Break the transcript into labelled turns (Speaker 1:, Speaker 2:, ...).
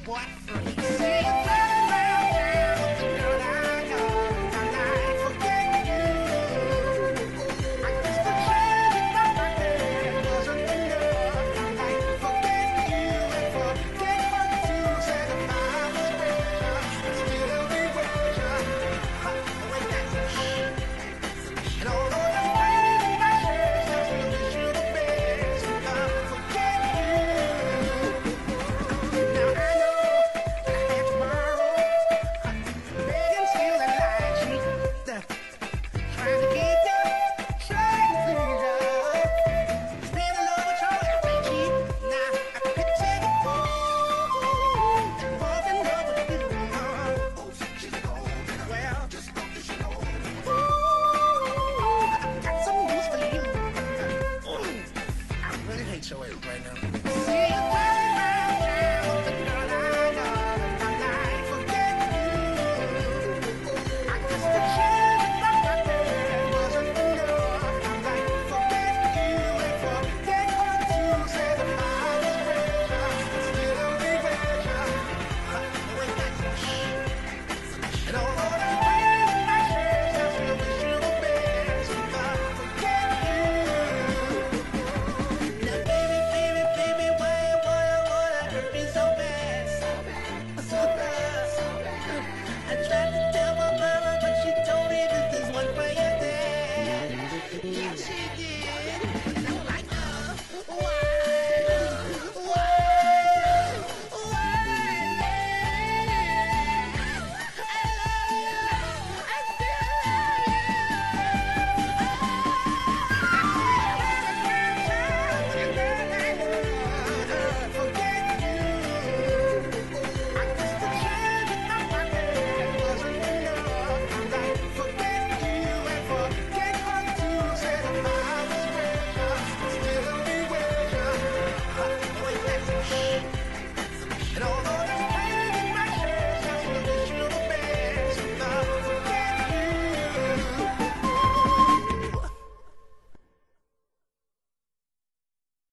Speaker 1: what? See you running around town with the girl I know. I'm like, forget you. I guess the change in my head wasn't enough. I'm like, forget you and forget what you said about us. Still be with you. Wait, and although the pain in my chest, I still wish you the best. Forget you. Now I know that I had tomorrow, begging still and lying cheap, trying to keep you, trying to please you. Spend a love with your ass ain't cheap. Now I picture the fool, fall in love with you. Well, I got some news for you. I really hate your ass right now. See you